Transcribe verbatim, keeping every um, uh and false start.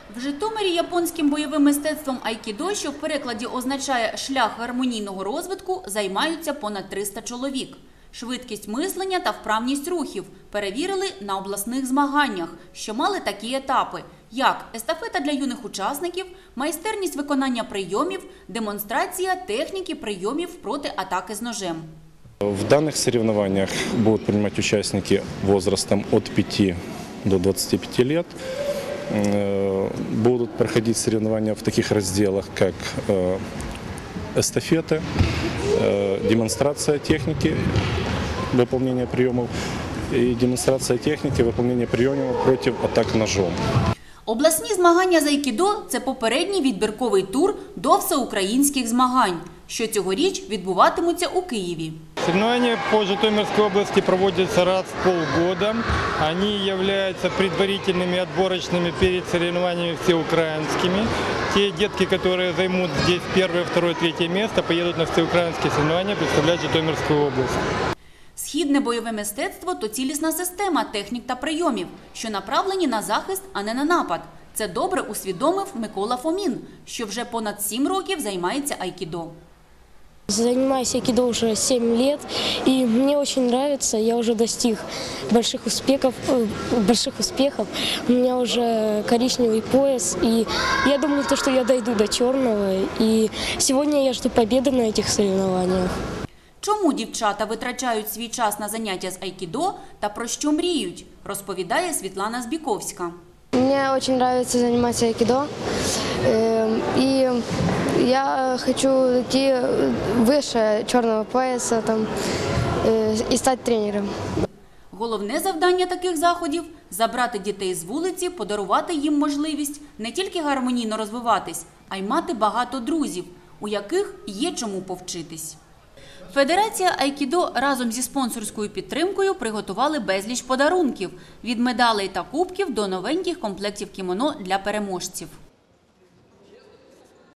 В Житомирі японським бойовим мистецтвом айкідо, що в перекладі означає «шлях гармонійного розвитку», займаються понад триста чоловік. Швидкість мислення та вправність рухів перевірили на обласних змаганнях, що мали такі етапи, як естафета для юних учасників, майстерність виконання прийомів, демонстрація техніки прийомів проти атаки з ножем. В данных соревнованиях будут принимать участники возрастом от пяти до двадцати пяти лет. Будут проходить соревнования в таких разделах, как эстафеты, демонстрация техники выполнения приемов и демонстрация техники выполнения приемов против атак ножом. Обласні змагання з айкідо – це попередній відбірковий тур до всеукраїнських змагань, що цьогоріч відбуватимуться у Києві. Соревнования по Житомирской области проводятся раз в полгода. Они являются предварительными отборочными перед соревнованиями всеукраинскими. Те детки, которые займут здесь первое, второе, третье место, поедут на всеукраинские соревнования представлять Житомирскую область. Східне бойове мистецтво – то цілісна система технік та прийомів, що направлені на захист, а не на напад. Це добре усвідомив Микола Фомін, що вже понад сім років займається айкідо. Занимаюсь айкидо уже семь лет, и мне очень нравится. Я уже достиг больших успехов, больших успехов. У меня уже коричневый пояс, и я думаю, что я дойду до черного. И сегодня я жду победы на этих соревнованиях. Чому дівчата витрачають свій час на заняття з айкідо та про що мріють, розповідає Світлана Збіковська. Мне очень нравится заниматься айкидо, и я хочу идти выше черного пояса там, и стать тренером. Головне завдання таких заходів – забрати дітей з вулиці, подарувати їм можливість не тільки гармонійно розвиватись, а й мати багато друзів, у яких є чому повчитись. Федерація айкідо разом зі спонсорською підтримкою приготували безліч подарунків – від медалей та кубків до новеньких комплектів кімоно для переможців.